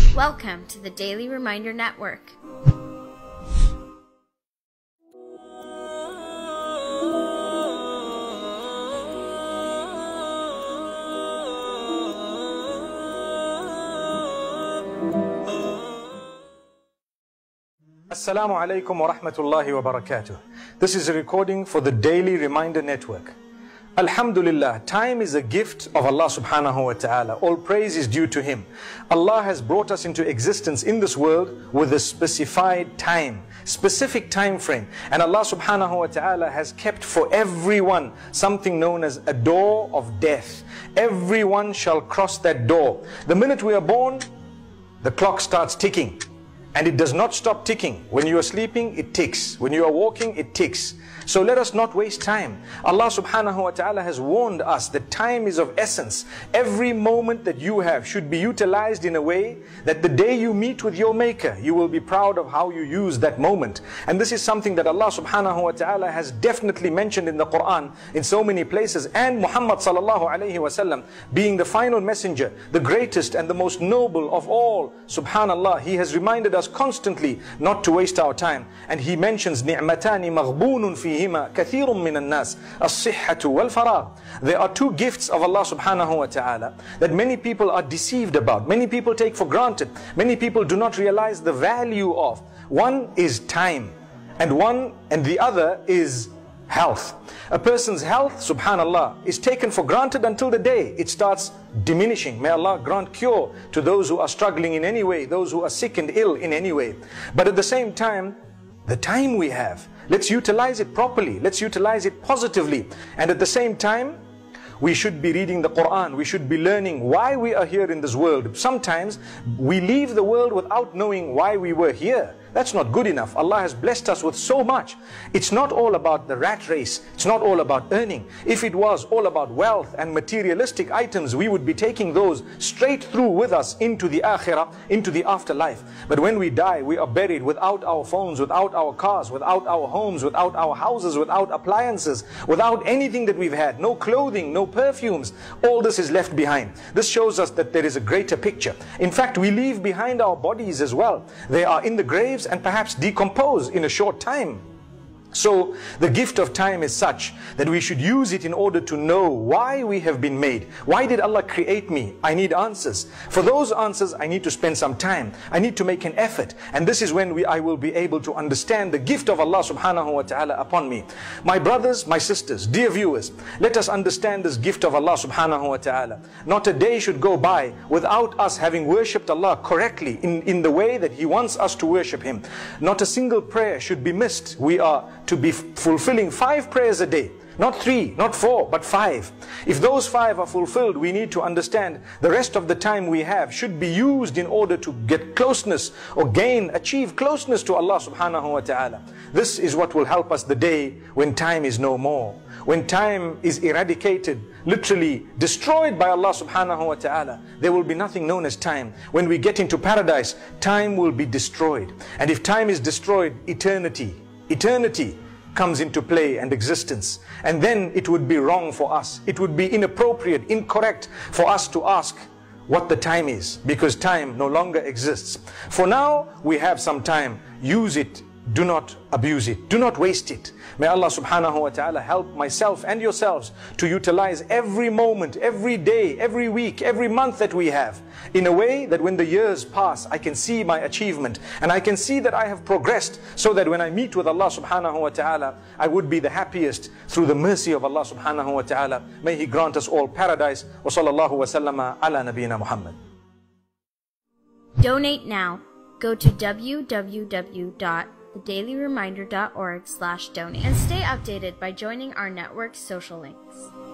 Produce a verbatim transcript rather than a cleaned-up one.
Welcome to the Daily Reminder Network. Assalamu alaikum wa rahmatullahi wa barakatuh. This is a recording for the Daily Reminder Network. Alhamdulillah, time is a gift of Allah subhanahu wa ta'ala. All praise is due to Him. Allah has brought us into existence in this world with a specified time, specific time frame. And Allah subhanahu wa ta'ala has kept for everyone something known as a door of death. Everyone shall cross that door. The minute we are born, the clock starts ticking. And it does not stop ticking. When you are sleeping, it ticks. When you are walking, it ticks. So let us not waste time. Allah subhanahu wa ta'ala has warned us that time is of essence. Every moment that you have should be utilized in a way that the day you meet with your Maker, you will be proud of how you use that moment. And this is something that Allah subhanahu wa ta'ala has definitely mentioned in the Quran in so many places. And Muhammad sallallahu alayhi wa sallam, being the final messenger, the greatest and the most noble of all, subhanallah, he has reminded us constantly not to waste our time. And he mentions ni'matani maghbunun fihima kathirun minan nas as-sihhatu wal faragh. There are two gifts of Allah subhanahu wa ta'ala that many people are deceived about, many people take for granted, many people do not realize the value of. One is time, and one and the other is health. A person's health, subhanallah, is taken for granted until the day it starts diminishing. May Allah grant cure to those who are struggling in any way, those who are sick and ill in any way. But at the same time, the time we have, let's utilize it properly, let's utilize it positively. And at the same time, we should be reading the Quran, we should be learning why we are here in this world. Sometimes we leave the world without knowing why we were here. That's not good enough. Allah has blessed us with so much. It's not all about the rat race. It's not all about earning. If it was all about wealth and materialistic items, we would be taking those straight through with us into the akhirah, into the afterlife. But when we die, we are buried without our phones, without our cars, without our homes, without our houses, without appliances, without anything that we've had, no clothing, no perfumes. All this is left behind. This shows us that there is a greater picture. In fact, we leave behind our bodies as well. They are in the graves and perhaps decompose in a short time. So the gift of time is such that we should use it in order to know why we have been made. Why did Allah create me? I need answers. For those answers, I need to spend some time. I need to make an effort. And this is when we, I will be able to understand the gift of Allah subhanahu wa ta'ala upon me. My brothers, my sisters, dear viewers, let us understand this gift of Allah subhanahu wa ta'ala. Not a day should go by without us having worshipped Allah correctly in, in the way that He wants us to worship Him. Not a single prayer should be missed. We are to be fulfilling five prayers a day. Not three, not four, but five. If those five are fulfilled, we need to understand the rest of the time we have should be used in order to get closeness or gain, achieve closeness to Allah subhanahu wa ta'ala. This is what will help us the day when time is no more. When time is eradicated, literally destroyed by Allah subhanahu wa ta'ala, there will be nothing known as time. When we get into paradise, time will be destroyed. And if time is destroyed, eternity, eternity comes into play and existence. And then it would be wrong for us. It would be inappropriate, incorrect for us to ask what the time is, because time no longer exists. For now, we have some time. Use it. Do not abuse it. Do not waste it. May Allah subhanahu wa ta'ala help myself and yourselves to utilize every moment, every day, every week, every month that we have in a way that when the years pass, I can see my achievement and I can see that I have progressed, so that when I meet with Allah subhanahu wa ta'ala, I would be the happiest through the mercy of Allah subhanahu wa ta'ala. May He grant us all paradise. Wa sallallahu wa sallama ala nabiyyina Muhammad. Donate now. Go to w w w dot the daily reminder dot org slash donate and stay updated by joining our network's social links.